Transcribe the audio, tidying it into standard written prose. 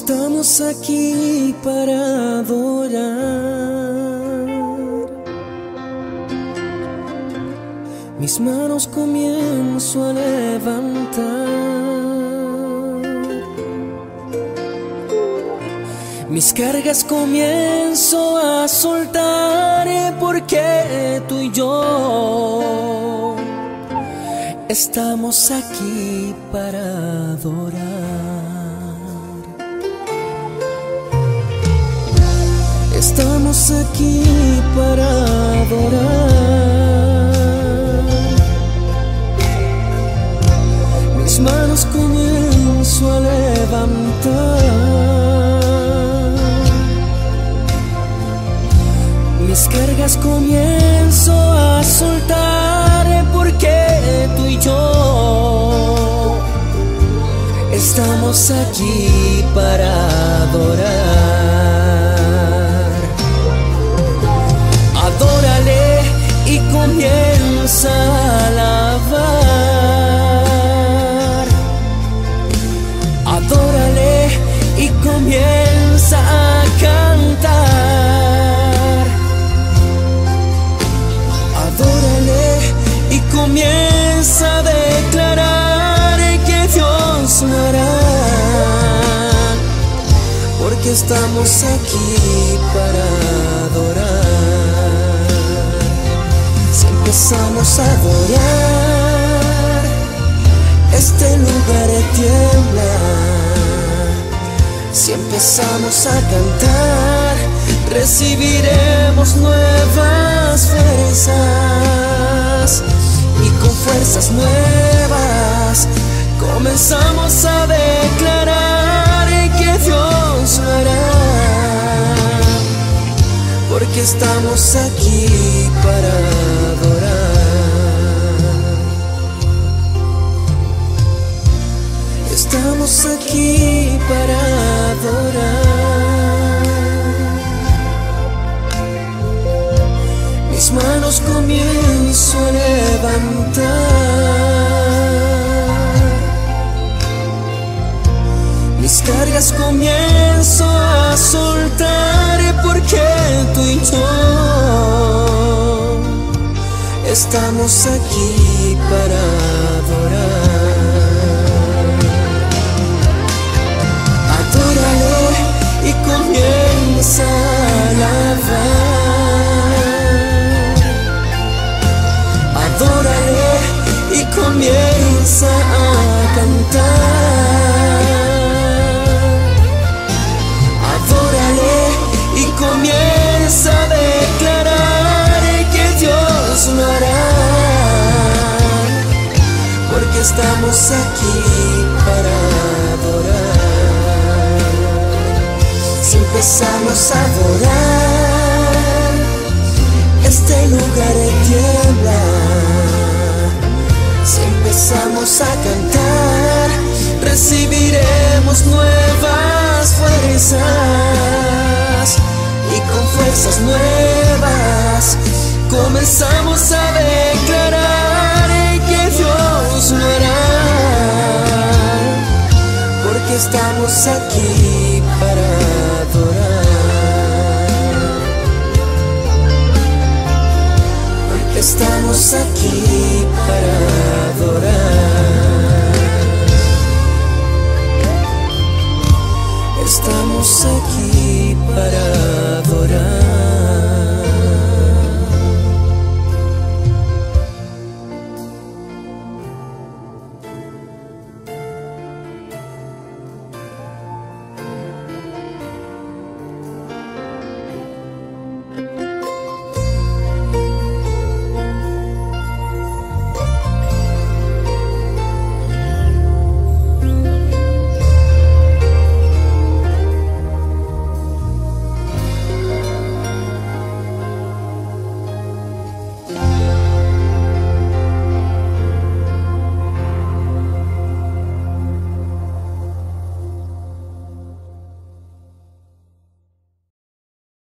Estamos aquí para adorar. Mis manos comienzo a levantar. Mis cargas comienzo a soltar, porque tú y yo estamos aquí para adorar. Estamos aquí para adorar. Mis manos comienzo a levantar. Mis cargas comienzo a soltar, porque tú y yo estamos aquí para adorar. Adórale y comienza a alabar. Adórale y comienza a cantar. Adórale y comienza a declarar que Dios lo hará, porque estamos aquí para adorar. Si empezamos a adorar, este lugar tiembla. Si empezamos a cantar, recibiremos nuevas fuerzas, y con fuerzas nuevas comenzamos a declarar que Dios lo hará, porque estamos aquí para adorar. Estamos aquí para adorar. Mis manos comienzo a levantar. Mis cargas comienzo a soltar, porque tú y yo estamos aquí para adorar. Adórale y comienza a alabar. Adórale y comienza a cantar. Adórale y comienza a declarar que Dios lo hará, porque estamos aquí para adorar. Si empezamos a adorar, este lugar tiembla. Si empezamos a cantar, recibiremos nuevas fuerzas, y con fuerzas nuevas comenzamos a declarar que Dios lo hará, porque estamos aquí para adorar. Porque estamos aquí